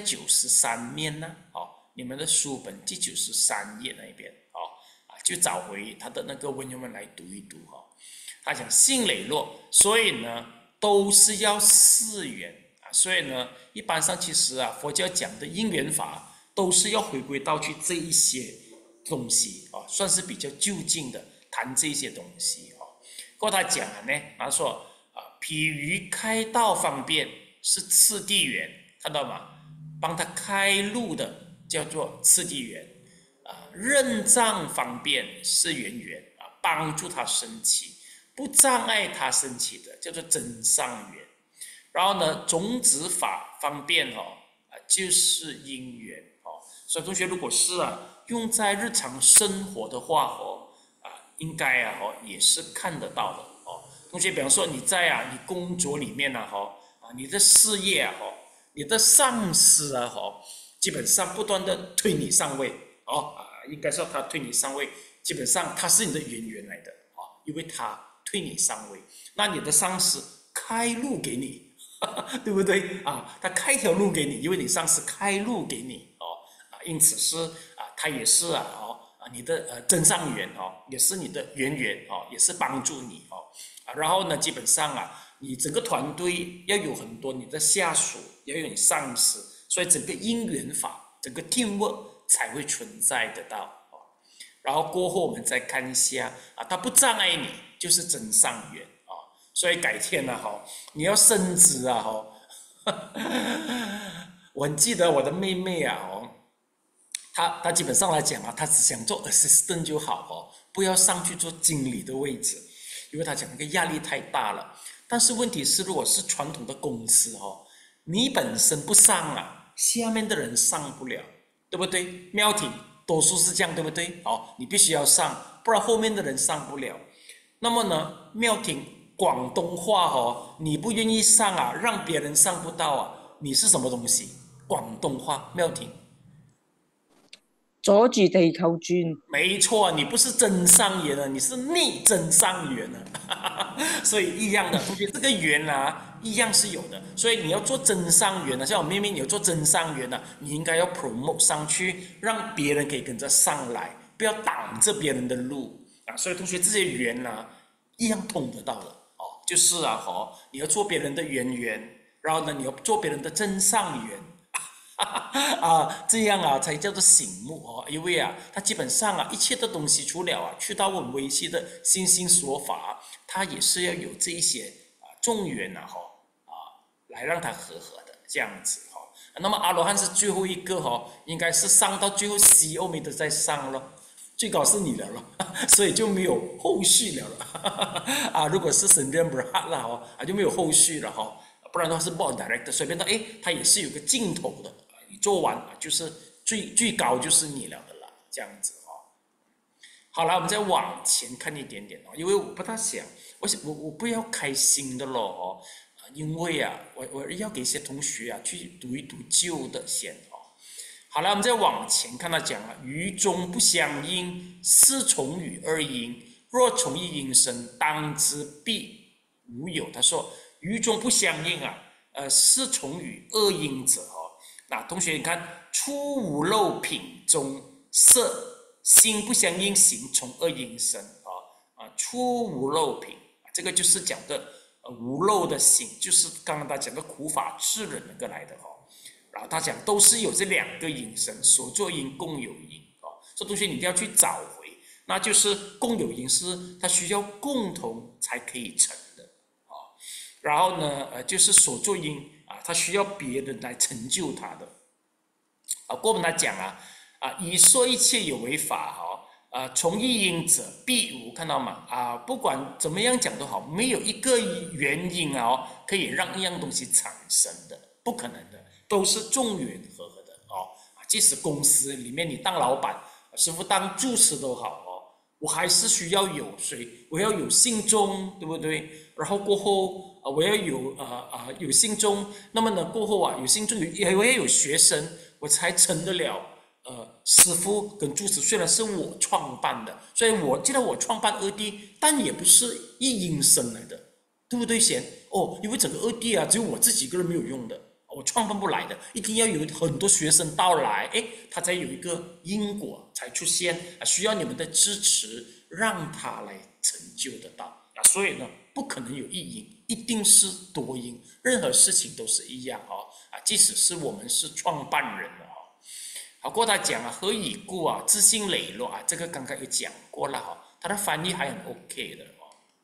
93面呢你们的书本第93页那一边就找回他的那个文言文来读一读他讲性磊落，所以呢都是要四缘所以呢一般上其实佛教讲的因缘法都是要回归到去这一些东西算是比较就近的谈这些东西过他讲呢，他说譬如开道方便是次第缘，看到吗？帮他开路的叫做次第缘认障方便是缘缘帮助他升起，不障碍他升起的叫做真上缘。然后呢种子法方便就是因缘所以同学如果是用在日常生活的话应该也是看得到的同学比方说你在你工作里面你的事业你的上司基本上不断的推你上位应该说他推你上位，基本上他是你的缘缘来的因为他推你上位，那你的上司开路给你对不对他开条路给你，因为你上司开路给你因此是他也是你的真上缘也是你的缘缘也是帮助你然后呢基本上你整个团队要有很多你的下属，要有你上司，所以整个因缘法整个 teamwork 才会存在得到然后过后我们再看一下它不障碍你就是真上缘所以改天你要升职我很记得我的妹妹她基本上来讲她只想做 assistant 就好不要上去做经理的位置，因为她讲那个压力太大了。但是问题是如果是传统的公司你本身不上下面的人上不了，对不对？妙婷多数是这样，对不对？你必须要上，不然后面的人上不了。那么呢妙婷广东话你不愿意上让别人上不到你是什么东西？广东话妙婷阻住地球轉。 没错，你不是真上缘你是逆真上缘所以一样的，同学这个缘一样是有的。所以你要做真上缘像我妹妹你要做真上缘你应该要 promote 上去，让别人可以跟着上来，不要挡着别人的路所以同学这些缘一样通得到的就是你要做别人的缘缘，然后呢你要做别人的真上缘这样才叫做醒目因为它基本上一切的东西除了去到我们维系的心性说法它也是要有这一些众缘来让它和的这样子那么阿罗汉是最后一个应该是上到最后 CEO 没得再上咯，最高是你的了所以就没有后续了如果是神仙不哈了就没有后续了不然的话是 board director 随便它也是有个尽头的你做完就是最高就是你了的啦，这样子好了，我们再往前看一点点因为我不大想，我不要开新的咯因为我要给一些同学去读一读旧的先好了，我们再往前看他讲于中不相应，是从与二因，若从一因生，当知必无有。他说于中不相应是从与二因者那同学你看初无漏品中色心不相应，行从二因生初无漏品这个就是讲的无漏的心，就是刚刚他讲的苦法智人那个来的然后他讲都是有这两个因生，所作因共有因所以同学你一定要去找回，那就是共有因是它需要共同才可以成的然后呢就是所作因它需要别人来成就它的过我们来讲以说一切有为法从一因者必无，看到吗？不管怎么样讲都好，没有一个原因可以让一样东西产生的，不可能的，都是众缘和合的即使公司里面你当老板，师傅当住持都好我还是需要有谁？我要有信众，对不对？然后过后我要有信众，那么呢过后有信众我要有学生，我才成得了师父跟住持。虽然是我创办的，所以既然我创办二地，但也不是一因生来的，对不对贤？因为整个二地只有我自己一个人没有用的，我创办不来的，一定要有很多学生到来，他才有一个因果才出现需要你们的支持，让他来成就得到所以呢，不可能有一因，一定是多因，任何事情都是一样即使是我们是创办人了好，过他讲何以故自信磊落这个刚刚也讲过了他的翻译还很 OK 的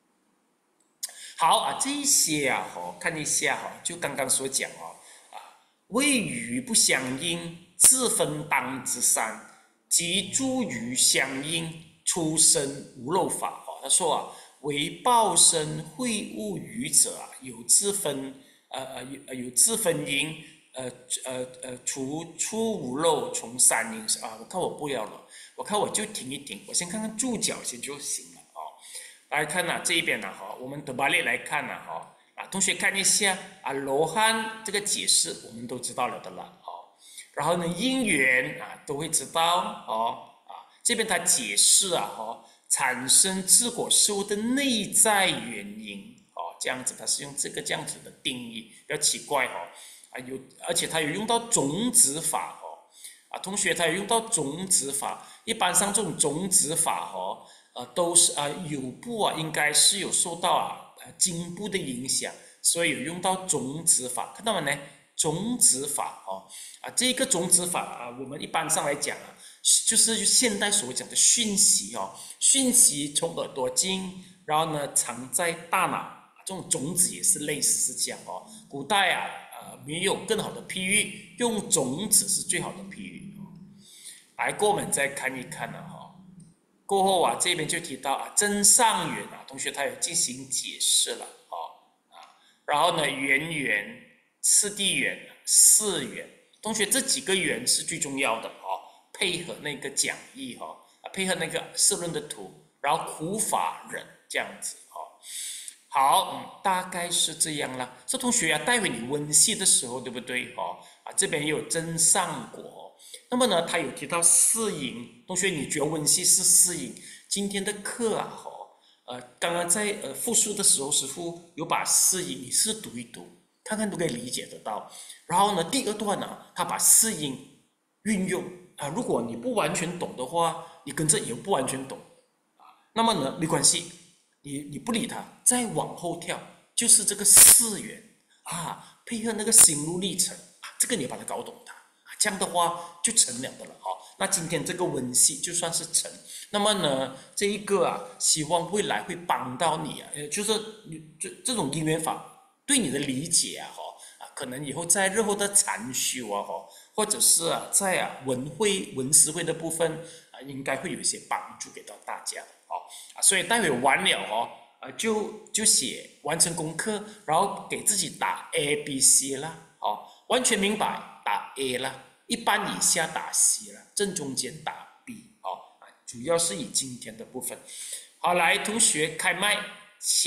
好这一些看一下就刚刚所讲谓与不相应，自分当之三，即诸余相应，出生无漏法他说为报身会物语者有自分因除出无漏从三因我看我不要了，我看我就停一停，我先看看注脚先就行了来看这一边我们德巴列来看同学看一下罗汉这个解释我们都知道了的了然后呢因缘都会知道这边他解释产生自果事物的内在原因这样子他是用这样子的定义，比较奇怪而且他有用到种子法同学他有用到种子法，一般上这种种子法都是有部应该是有受到经部的影响，所以有用到种子法，看到没呢？种子法这个种子法我们一般上来讲就是现代所讲的讯息讯息从耳朵进，然后呢藏在大脑，这种种子也是类似是这样古代没有更好的譬喻，用种子是最好的譬喻来过我们再看一看过后这边就提到真上缘同学他有进行解释了然后呢缘次第缘四缘，同学这几个缘是最重要的配合那个讲义配合那个社论的图，然后苦法忍这样子好大概是这样啦。这同学待会你温习的时候对不对这边也有真上果那么呢他有提到四因，同学你觉得温习是四因，今天的课刚刚在复述的时候师父有把四因你是读一读，看看都可以理解得到。然后呢第二段他把四因运用如果你不完全懂的话，你跟着也不完全懂那么呢没关系，你不理他，再往后跳就是这个四缘配合那个心路历程这个你把它搞懂它这样的话就成了的了那今天这个文系就算是成。那么呢这一个希望未来会帮到你就是这种因缘法对你的理解可能以后在日后的禅修或者是在文思会的部分应该会有一些帮助给到大家所以待会完了就写完成功课，然后给自己打 A、B、C 啦完全明白打 A 啦，一般以下打 C 啦，正中间打 B 主要是以今天的部分好来同学开麦。